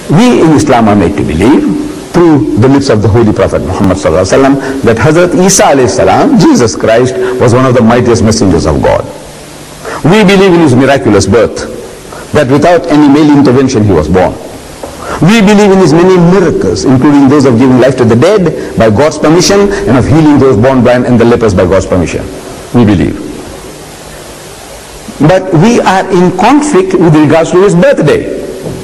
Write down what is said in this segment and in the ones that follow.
We in Islam are made to believe through the lips of the Holy Prophet Muhammad sallallahu alaihi wasallam that Hazrat Isa alayhi salam, Jesus Christ, was one of the mightiest messengers of God. We believe in his miraculous birth, that without any male intervention he was born. We believe in his many miracles, including those of giving life to the dead by God's permission and of healing those born blind and the lepers by God's permission. We believe. But we are in conflict with regards to his birthday.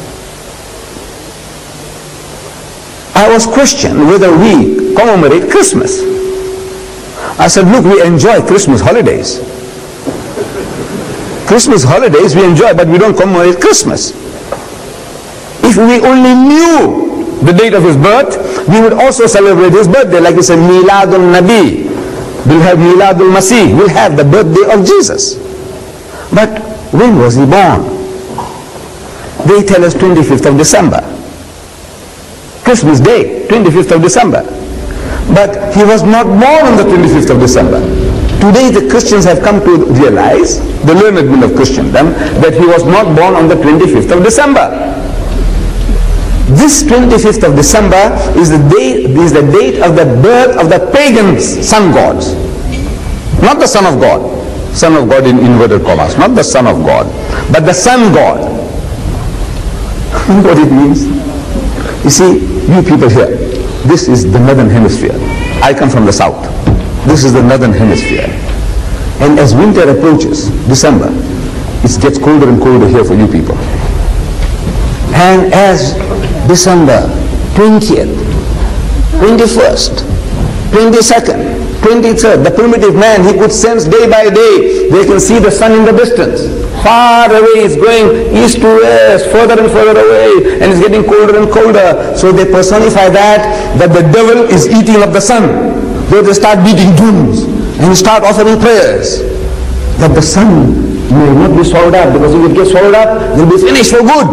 I was questioned whether we commemorate Christmas. I said, look, we enjoy Christmas holidays. Christmas holidays we enjoy, but we don't commemorate Christmas. If we only knew the date of his birth, we would also celebrate his birthday, like it's a Miladul Nabi. We'll have Miladul Masih. We'll have the birthday of Jesus. But when was he born? They tell us 25th of December. Christmas Day, 25th of December. But he was not born on the 25th of December. Today the Christians have come to realize, the learned men of Christendom, that he was not born on the 25th of December. This 25th of December is the date of the birth of the pagans, sun gods. Not the Son of God. Son of God in inverted commas. Not the Son of God, but the sun god. What it means? You see, you people here, this is the northern hemisphere. I come from the south. This is the northern hemisphere. And as winter approaches, December, it gets colder and colder here for you people. And as December 20th, 21st, 22nd, 23rd, the primitive man, he could sense day by day, they can see the sun in the distance. Far away, it's going east to west, further and further away, and it's getting colder and colder. So they personify that the devil is eating up the sun. So they start beating drums and start offering prayers that the sun may not be swallowed up, because if it gets swallowed up, they'll be finished for good.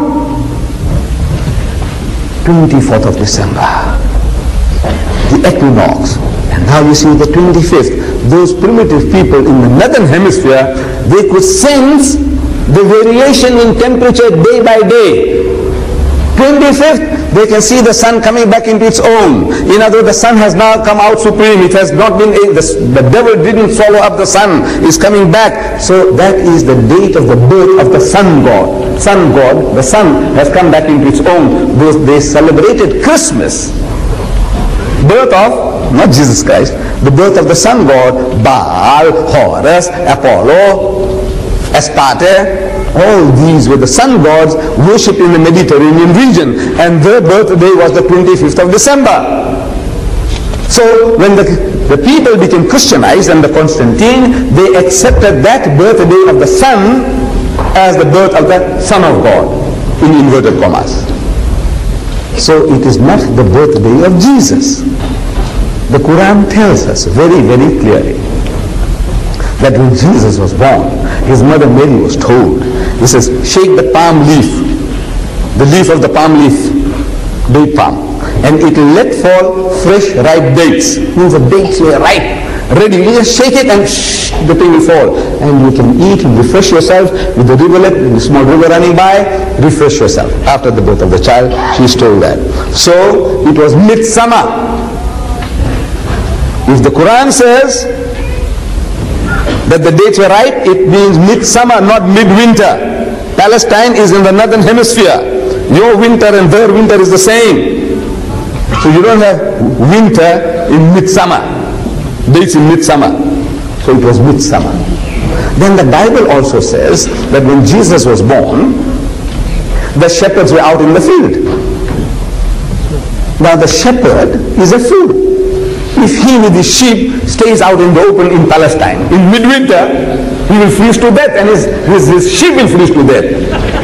24th of December, the equinox. And now you see the 25th. Those primitive people in the northern hemisphere, they could sense the variation in temperature day by day. 25th, they can see the sun coming back into its own. In other words, the sun has now come out supreme. It has not been, the devil didn't swallow up the sun. It's coming back. So that is the date of the birth of the sun god. Sun god, the sun has come back into its own. They celebrated Christmas. Birth of, not Jesus Christ, the birth of the sun god, Baal, Horus, Apollo, Astarte. All these were the sun gods worshipped in the Mediterranean region, and their birthday was the 25th of December. So when the people became Christianized under Constantine, they accepted that birthday of the sun as the birth of the Son of God, in inverted commas. So it is not the birthday of Jesus. The Quran tells us very, very clearly that when Jesus was born, his mother Mary was told, he says, shake the palm leaf, the leaf of the palm leaf, date palm, and it will let fall fresh ripe dates. Means the dates were ripe, ready. You just shake it and the thing will fall. And you can eat and refresh yourself with the rivulet, with the small river running by, refresh yourself. After the birth of the child, she is told that. So it was midsummer. If the Quran says that the dates were ripe, it means midsummer, not midwinter. Palestine is in the northern hemisphere. Your winter and their winter is the same. So you don't have winter in midsummer. Dates in midsummer. So it was midsummer. Then the Bible also says that when Jesus was born, the shepherds were out in the field. Now the shepherd is a fool. If he with his sheep stays out in the open in Palestine, in midwinter, he will freeze to death and his sheep will freeze to death.